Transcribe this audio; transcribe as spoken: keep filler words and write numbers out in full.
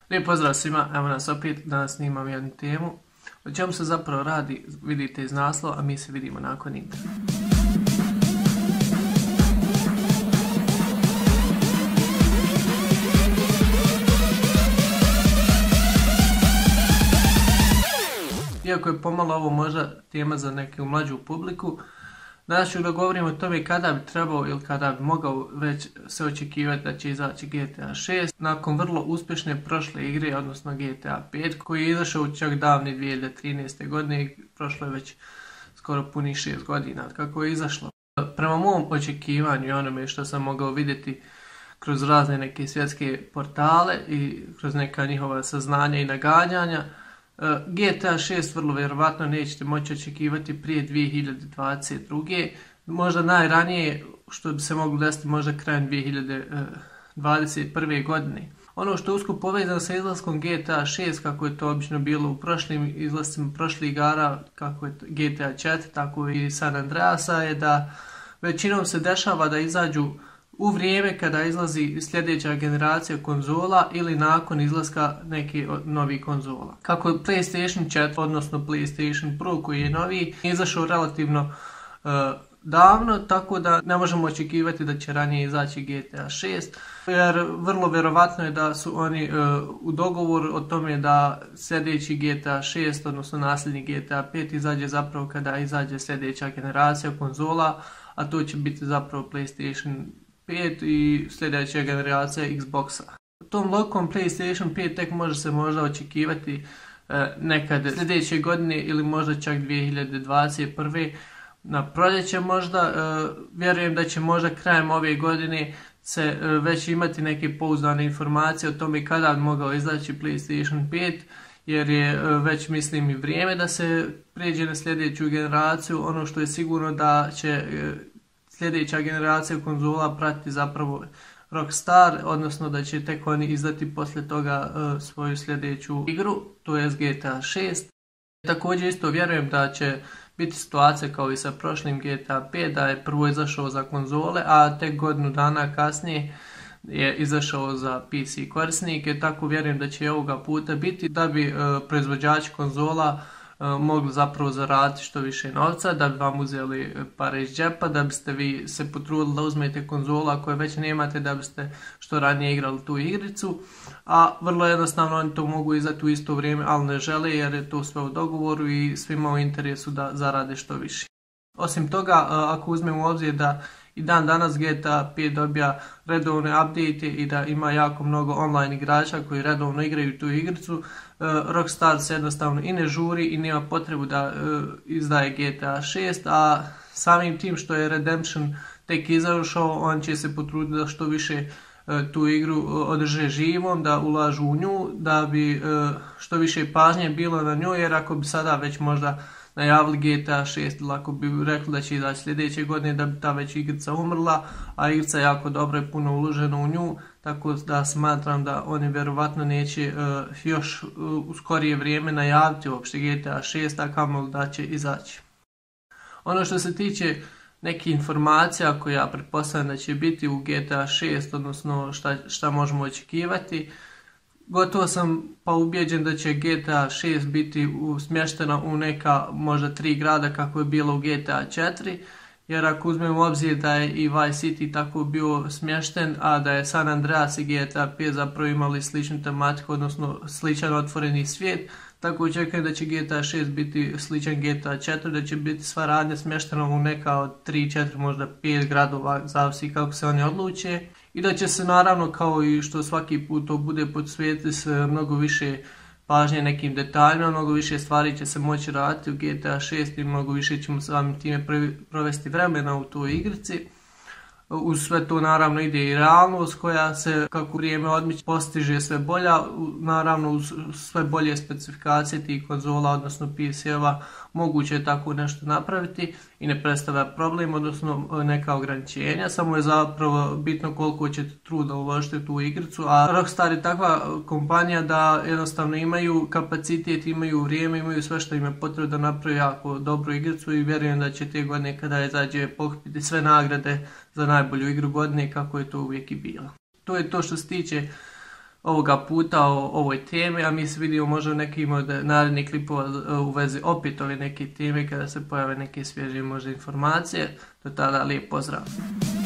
Lijep pozdrav svima, evo nas opet, danas snimam jednu temu. O čemu se zapravo radi, vidite iz naslova, a mi se vidimo nakon intro. Iako je pomalo ovo možda tema za neku mlađu publiku, danas ću da govorim o tome kada bi trebao ili kada bi mogao već se očekivati da će izaći G T A šest nakon vrlo uspješne prošle igre, odnosno G T A pet, koji je izašao čak davne dvije hiljade trinaeste. godine i prošlo je već skoro punih šest godina kako je izašlo. Prema mom očekivanju i onome što sam mogao vidjeti kroz razne neke svjetske portale i kroz neka njihova saznanja i naganjanja, G T A šest vrlo vjerovatno nećete moći očekivati prije dvije hiljade dvadeset druge. Možda najranije što bi se moglo desiti možda krajem dvije hiljade dvadeset prve. godine. Ono što je usko povezano sa izlaskom G T A šest, kako je to obično bilo u prošlim izlascima prošlih igara, kako je G T A četiri, tako i San Andreasa, je da većinom se dešava da izađu u vrijeme kada izlazi sljedeća generacija konzola ili nakon izlaska nekih novih konzola. Kako je PlayStation četiri, odnosno PlayStation Pro koji je novi, izašao relativno uh, davno, tako da ne možemo očekivati da će ranije izaći G T A šest, jer vrlo vjerovatno je da su oni uh, u dogovoru o tome da sljedeći G T A šest, odnosno nasljedni G T A pet, izađe zapravo kada izađe sljedeća generacija konzola, a to će biti zapravo PlayStation pet i sljedeća generacija Xboxa. Tom lokom PlayStation pet tek može se možda očekivati e, nekad sljedeće godine ili možda čak dvije hiljade dvadeset prve. Na proljeće možda, e, vjerujem da će možda krajem ove godine se e, već imati neke pouzdane informacije o tome kada bi mogao izaći PlayStation pet, jer je e, već mislim i vrijeme da se prijeđe na sljedeću generaciju. Ono što je sigurno da će e, sljedeća generacija konzola prati zapravo Rockstar, odnosno da će tek oni izdati poslije toga uh, svoju sljedeću igru, to je G T A šest. Također isto vjerujem da će biti situacija kao i sa prošlim G T A pet, da je prvo izašao za konzole, a tek godinu dana kasnije je izašao za P C korisnike. Tako vjerujem da će i ovoga puta biti, da bi uh, proizvođači konzola mogli zapravo zaraditi što više novca, da bi vam uzeli pare iz džepa, da biste vi se potrudili da uzmete konzola koje već nemate, da biste što ranije igrali tu igricu. A vrlo jednostavno oni to mogu izdati u isto vrijeme, ali ne žele jer je to sve u dogovoru i svima u interesu da zarade što više. Osim toga, ako uzmemo u obzir da i dan danas G T A pet dobija redovne update i da ima jako mnogo online igrača koji redovno igraju tu igricu, Rockstar se jednostavno i ne žuri i nema potrebu da izdaje G T A šest, a samim tim što je Redemption tek izašao, on će se potruditi da što više tu igru održe živom, da ulažu u nju, da bi što više pažnje bilo na njoj, jer ako bi sada već možda najavili G T A šest ili ako bi rekli da će izaći sljedeće godine, da bi ta već igrica umrla, a igrica je jako dobro i puno uloženo u nju, tako da smatram da oni vjerovatno neće uh, još uh, u skorije vrijeme najaviti uopšte G T A šest, a kamoli da će izaći. Ono što se tiče nekih informacija koje ja pretpostavljam da će biti u G T A šest, odnosno šta, šta možemo očekivati, gotovo sam pa ubijeđen da će G T A šest biti smještena u neka možda tri grada kako je bilo u G T A četiri, jer ako uzmemo u obzir da je i Vice City tako bio smješten, a da je San Andreas i G T A pet zapravo imali sličnu tematiku, odnosno sličan otvoreni svijet, tako očekujem da će G T A šest biti sličan G T A četiri, da će biti sva radnja smještena u neka od tri, četiri, možda pet gradova, zavisi kako se oni odluče. I da će se naravno, kao i što svaki put to bude, podsvijetiti s mnogo više pažnje nekim detaljima, mnogo više stvari će se moći raditi u G T A šest i mnogo više ćemo samim time provesti vremena u toj igrici. Uz sve to naravno ide i realnost koja se kako vrijeme odmiče postiže sve bolja, naravno uz sve bolje specifikacije tih konzola, odnosno P C-eva, moguće je tako nešto napraviti i ne predstavlja problem, odnosno neka ograničenja, samo je zapravo bitno koliko ćete truda uložiti u tu igricu, a Rockstar je takva kompanija da jednostavno imaju kapacitet, imaju vrijeme, imaju sve što im je potrebno da napravi jako dobru igricu i vjerujem da će te godine kada izađe pokupiti sve nagrade za najbolju igru godine kako je to uvijek i bilo. To je to što se tiče ovoga puta o ovoj temi, a mi se vidimo možda u nekim od narednih klipova u vezi opet ove neke teme kada se pojave neke svježe možda informacije. Do tada lijep pozdrav!